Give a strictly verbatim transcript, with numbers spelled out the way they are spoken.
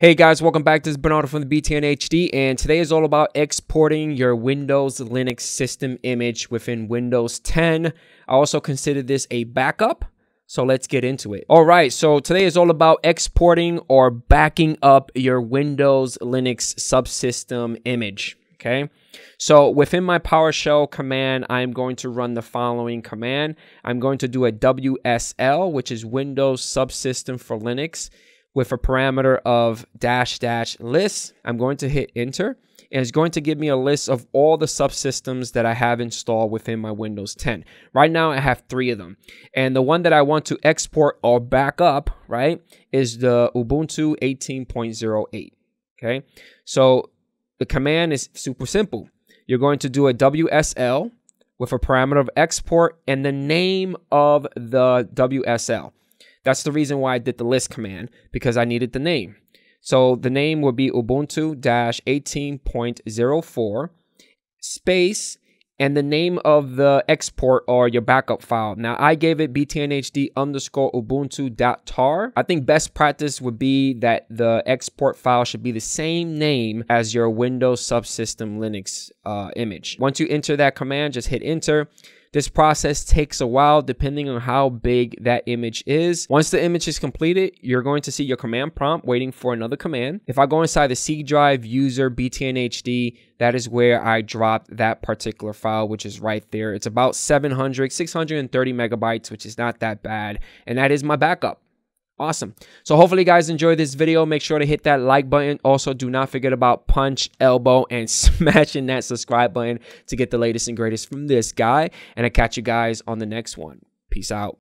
Hey guys, welcome back. This is Bernardo from the B T N H D, and today is all about exporting your Windows Linux system image within Windows ten. I also consider this a backup, so let's get into it. All right, so today is all about exporting or backing up your Windows Linux subsystem image, okay? So within my PowerShell command, I'm going to run the following command. I'm going to do a W S L, which is Windows Subsystem for Linux, with a parameter of dash dash list. I'm going to hit enter, and it's going to give me a list of all the subsystems that I have installed within my Windows ten. Right now I have three of them, and the one that I want to export or back up, right, is the Ubuntu eighteen point oh eight. Okay, so the command is super simple. You're going to do a W S L with a parameter of export and the name of the W S L. That's the reason why I did the list command, because I needed the name. So the name would be Ubuntu eighteen point oh four space and the name of the export or your backup file. Now I gave it B T N H D underscore Ubuntu dot tar. I think best practice would be that the export file should be the same name as your Windows Subsystem Linux uh, image. Once you enter that command, just hit enter. This process takes a while depending on how big that image is. Once the image is completed, you're going to see your command prompt waiting for another command. If I go inside the C drive user B T N H D, that is where I dropped that particular file, which is right there. It's about seven hundred, six hundred thirty megabytes, which is not that bad. And that is my backup. Awesome. So hopefully you guys enjoyed this video. Make sure to hit that like button. Also, do not forget about punch, elbow, and smashing that subscribe button to get the latest and greatest from this guy. And I'll catch you guys on the next one. Peace out.